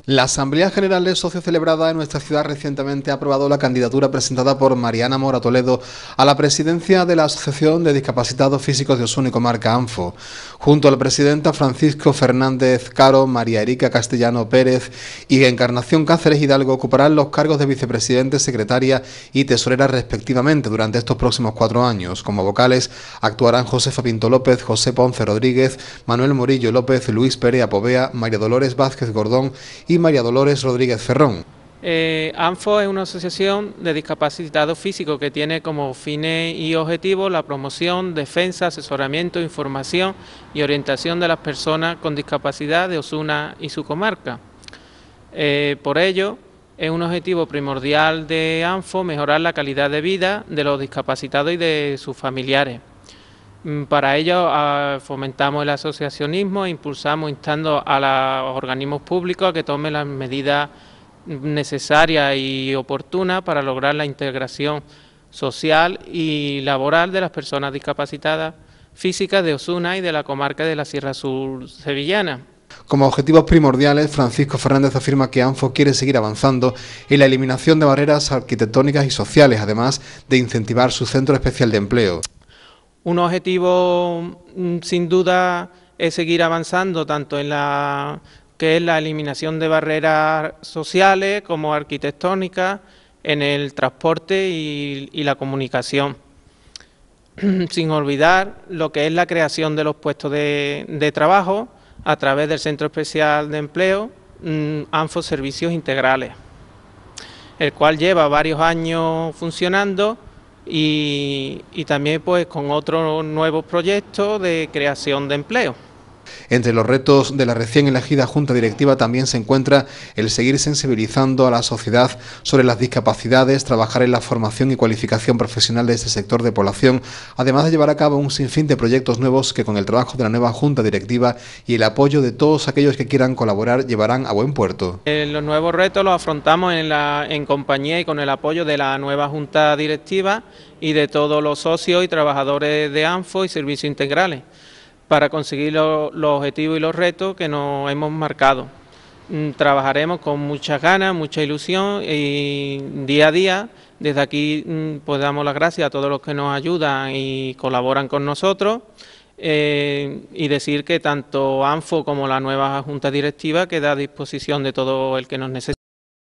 La Asamblea General de Socios celebrada en nuestra ciudad recientemente ha aprobado la candidatura presentada por Mariana Mora Toledo a la presidencia de la Asociación de Discapacitados Físicos de Osuna y Comarca ANFO. Junto a la presidenta Francisco Fernández Caro, María Erika Castellano Pérez y Encarnación Cáceres Hidalgo ocuparán los cargos de vicepresidente, secretaria y tesorera respectivamente durante estos próximos 4 años. Como vocales actuarán Josefa Pinto López, José Ponce Rodríguez, Manuel Morillo López, Luis Perea Povea, María Dolores Vázquez Gordón y María Dolores Rodríguez Ferrón. ANFO es una asociación de discapacitados físicos que tiene como fines y objetivos la promoción, defensa, asesoramiento, información y orientación de las personas con discapacidad de Osuna y su comarca. Por ello, es un objetivo primordial de ANFO mejorar la calidad de vida de los discapacitados y de sus familiares. Para ello fomentamos el asociacionismo e impulsamos instando a los organismos públicos a que tomen las medidas necesarias y oportunas para lograr la integración social y laboral de las personas discapacitadas físicas de Osuna y de la comarca de la Sierra Sur sevillana. Como objetivos primordiales, Francisco Fernández afirma que ANFO quiere seguir avanzando en la eliminación de barreras arquitectónicas y sociales, además de incentivar su centro especial de empleo. Un objetivo sin duda es seguir avanzando tanto en la eliminación de barreras sociales como arquitectónicas, en el transporte y la comunicación, sin olvidar lo que es la creación de los puestos de trabajo a través del Centro Especial de Empleo, ANFO Servicios Integrales, el cual lleva varios años funcionando y también pues con otros nuevos proyectos de creación de empleo. Entre los retos de la recién elegida Junta Directiva también se encuentra el seguir sensibilizando a la sociedad sobre las discapacidades, trabajar en la formación y cualificación profesional de este sector de población, además de llevar a cabo un sinfín de proyectos nuevos que con el trabajo de la nueva Junta Directiva y el apoyo de todos aquellos que quieran colaborar llevarán a buen puerto. Los nuevos retos los afrontamos en compañía y con el apoyo de la nueva Junta Directiva y de todos los socios y trabajadores de ANFO y Servicios Integrales, para conseguir los objetivos y los retos que nos hemos marcado. Trabajaremos con muchas ganas, mucha ilusión y día a día. Desde aquí pues damos las gracias a todos los que nos ayudan y colaboran con nosotros y decir que tanto ANFO como la nueva Junta Directiva queda a disposición de todo el que nos necesite.